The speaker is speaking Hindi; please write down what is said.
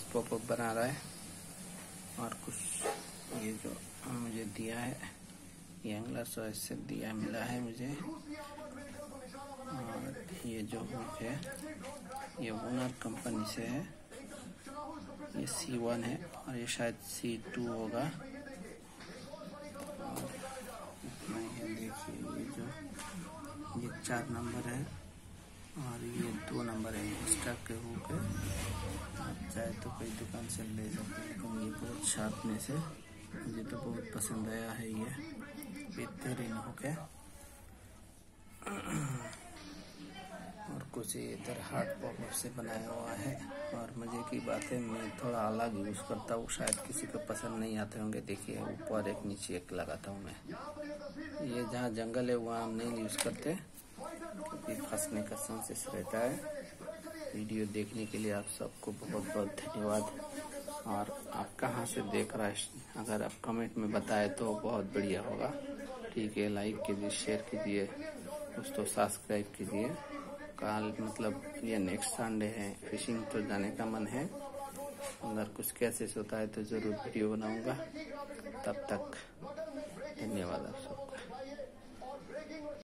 पॉपअप बना रहा है। और कुछ ये जो मुझे दिया है ये एंगलर चॉइस से मिला है मुझे। और ये जो है ये वूनर कंपनी से है, ये C1 है और ये शायद C2 होगा। और देखिए ये 4 नंबर है और ये 2 नंबर है। स्टॉक के हुक है, आप चाहे तो कोई दुकान से ले सकते हैं। लेकिन ये बहुत शार्पनेस है, मुझे तो बहुत पसंद आया है। ये बेहतरीन हुक है। और कुछ इधर हार्ड पॉपअप से बनाया हुआ है। और मजे की बात है, मैं थोड़ा अलग यूज करता हूँ, शायद किसी को पसंद नहीं आते होंगे। देखिए ऊपर एक नीचे एक लगाता हूँ मैं। ये जहाँ जंगल है वहाँ हम नहीं यूज करते क्योंकि फंसने का चांसेस रहता है। वीडियो देखने के लिए आप सबको बहुत बहुत धन्यवाद। और आप कहाँ से देख रहे हैं, अगर आप कमेंट में बताएं तो बहुत बढ़िया होगा। ठीक है, लाइक कीजिए, शेयर कीजिए, कुछ तो सब्सक्राइब कीजिए। कल मतलब ये नेक्स्ट संडे है, फिशिंग तो जाने का मन है। अगर कुछ केसेस होता है तो जरूर वीडियो बनाऊंगा। तब तक धन्यवाद आप सब।